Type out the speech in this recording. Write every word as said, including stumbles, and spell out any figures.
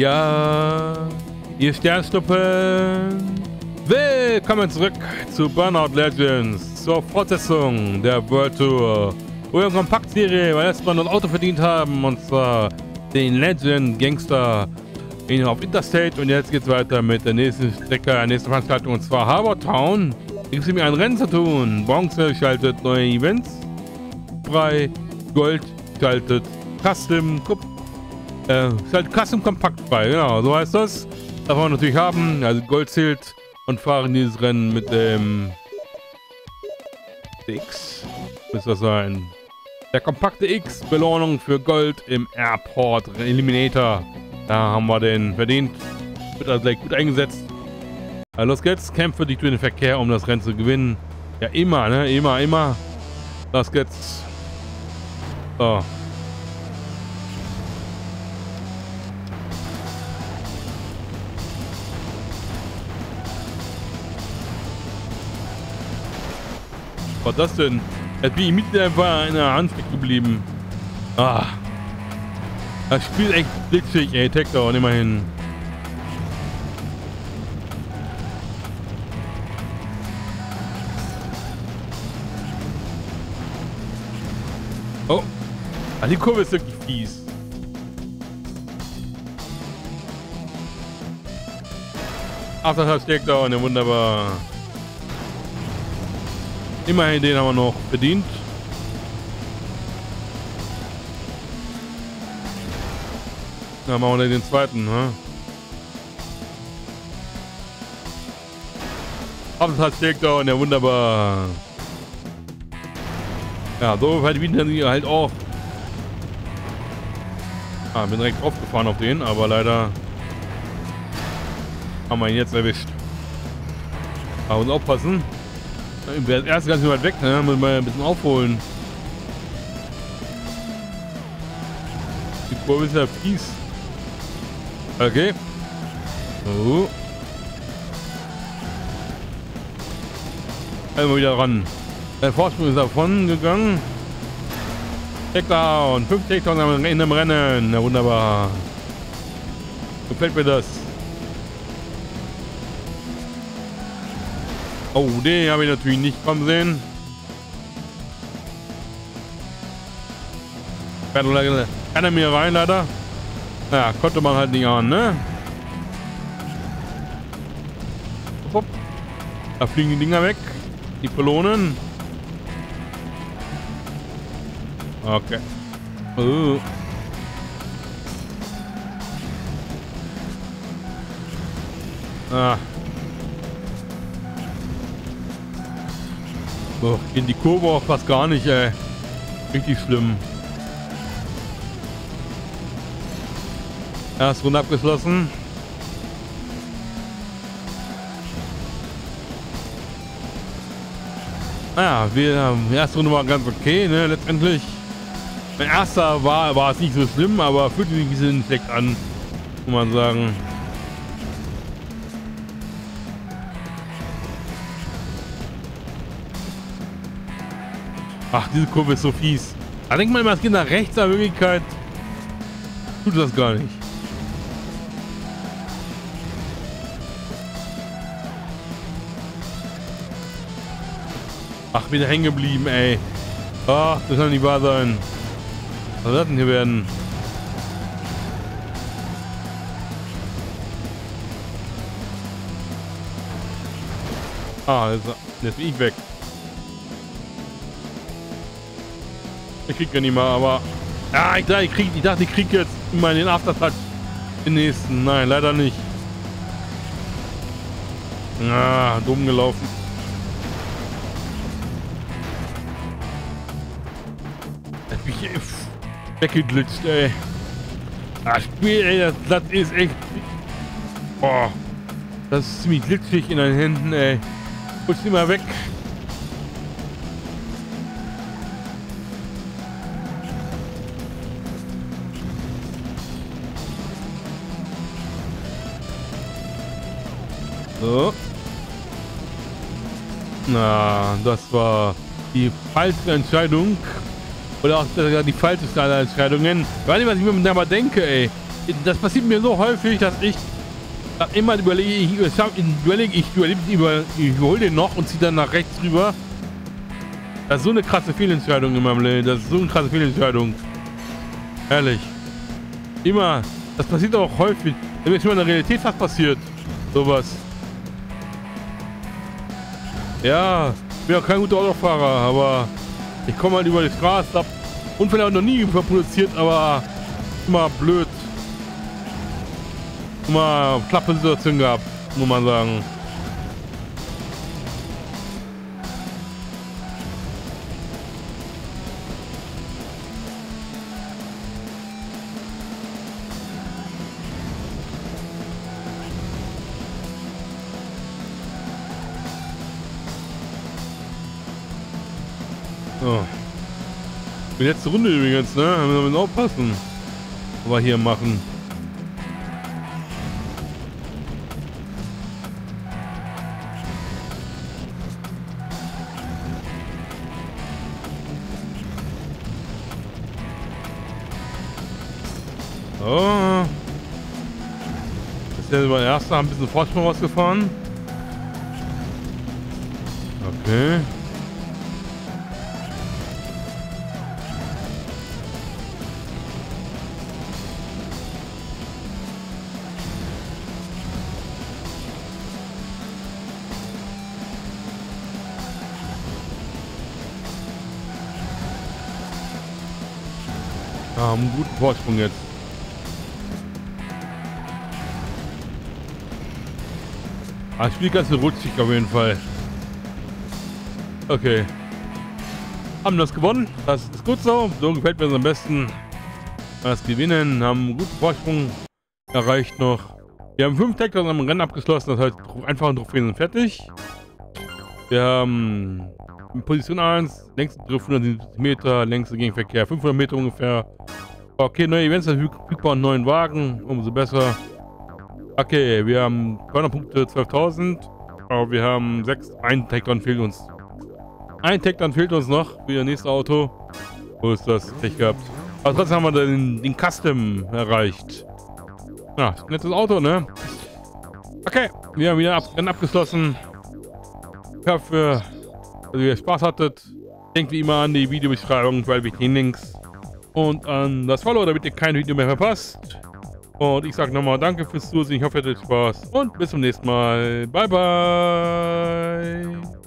Ja, ihr Sternschnuppen. Willkommen zurück zu Burnout Legends, zur Fortsetzung der World Tour. Eure Kompaktserie, weil erstmal ein Auto verdient haben, und zwar den Legend Gangster auf Interstate. Und jetzt geht's weiter mit der nächsten Strecke, der nächsten Veranstaltung, und zwar Harbour Town. Hier gibt es mir ein Rennen zu tun. Bronze schaltet neue Events frei, Gold schaltet Custom, äh, schaltet Custom Kompakt frei, genau, so heißt das. Darf man natürlich haben, also Gold zählt, und fahren dieses Rennen mit dem X, müsste das sein. Der kompakte X, Belohnung für Gold im Airport Eliminator. Da haben wir den verdient. Wird also gleich gut eingesetzt. Also los geht's. Kämpfe dich durch den Verkehr, um das Rennen zu gewinnen. Ja, immer, ne? Immer, immer. Los geht's. So. Was war das denn? Jetzt bin ich mitten einfach in der Hand geblieben. Ah. Das spielt echt blitzig, ey. Takedown, immerhin. Oh. Ah, die Kurve ist wirklich fies. Ach, das hat Takedown, ja, wunderbar. Immerhin, den haben wir noch bedient. Dann machen wir den zweiten, ne? Hauptsache Takedown, ja, wunderbar. Ja, so verdienen sie halt auch. Ah, bin direkt aufgefahren auf den, aber leider haben wir ihn jetzt erwischt. Aber uns aufpassen. Der erste ganz weit weg, ne? Müssen wir ein bisschen aufholen. Die Kurve ist ja fies. Okay. So. Einmal wieder ran. Der Vorsprung ist davon gegangen. Takedown. Fünf Takedowns in dem Rennen. Na wunderbar. Gefällt mir das. Oh, den habe ich natürlich nicht kommen sehen. Kann er mir rein, leider. Ja, konnte man halt nicht ahnen, ne? Hopp. Da fliegen die Dinger weg. Die Pylonen. Okay. Oh. Ah. Oh, in die Kurve auch fast gar nicht, ey. Richtig schlimm. Erste Runde abgeschlossen. Naja, wir, die erste Runde war ganz okay, ne, letztendlich. Mein erster war, war es nicht so schlimm, aber fühlte sich ein bisschen schlecht an, muss man sagen. Ach, diese Kurve ist so fies. Da denkt man immer, es geht nach rechts, aber in Wirklichkeit tut das gar nicht. Ach, wieder hängen geblieben, ey. Ach, das kann nicht wahr sein. Was soll das denn hier werden? Ah, jetzt, jetzt bin ich weg. Ich krieg ja nicht mal, aber... Ah, ich, ich, krieg, ich dachte, ich krieg jetzt immer den Aftertouch. Den nächsten. Nein, leider nicht. Ah, dumm gelaufen. Ich bin hier weggeglitscht, ey. Das Spiel, ey, das, das ist echt... Boah. Das ist ziemlich glitschig in den Händen, ey. Putz immer weg. So. Na, das war die falsche Entscheidung. Oder auch die falsche aller Entscheidungen. Ich weiß nicht, was ich mir dabei denke, ey. Das passiert mir so häufig, dass ich immer überlege, ich überlege, ich überlege, ich überhole den noch und ziehe dann nach rechts rüber. Das ist so eine krasse Fehlentscheidung in meinem Leben. Das ist so eine krasse Fehlentscheidung. Ehrlich. Immer. Das passiert auch häufig. Wenn mir schon mal in der Realität fast passiert. Sowas. Ja, ich bin auch kein guter Autofahrer, aber ich komme halt über die Straße ab. Unfälle habe ich noch nie produziert, aber immer blöd. Immer knappe Situation gehabt, muss man sagen. So. Die letzte Runde übrigens, ne? Wir müssen aufpassen, was wir hier machen. So. Ist ja über der erste ein bisschen Vorsprung rausgefahren. Okay. Ja, einen guten Vorsprung jetzt. Ah, das Spiel ganz rutschig auf jeden Fall. Okay. Haben das gewonnen. Das ist gut so. So gefällt mir es am besten. Das Gewinnen. Haben einen guten Vorsprung erreicht noch. Wir haben fünf Takedowns am Rennen abgeschlossen. Das heißt, einfache Trophäen sind fertig. Wir haben in Position eins, längste fünfhundertsiebzig Meter, längste Gegenverkehr fünfhundert Meter ungefähr. Okay, neue Events verfügbar und neuen Wagen, umso besser. Okay, wir haben Cornerpunkte zwölftausend, aber wir haben sechs, ein Takedown fehlt uns. Ein Takedown fehlt uns noch für das nächste Auto. Wo ist das? Pech gehabt. Aber trotzdem haben wir den, den Custom erreicht. Ja, nettes Auto, ne? Okay, wir haben wieder ab, Rennen abgeschlossen. Ich hoffe, dass ihr Spaß hattet. Denkt wie immer an die Videobeschreibung, weil wir den Links und an das Follow, damit ihr kein Video mehr verpasst. Und ich sage nochmal danke fürs Zusehen. Ich hoffe, ihr hattet Spaß und bis zum nächsten Mal. Bye, bye.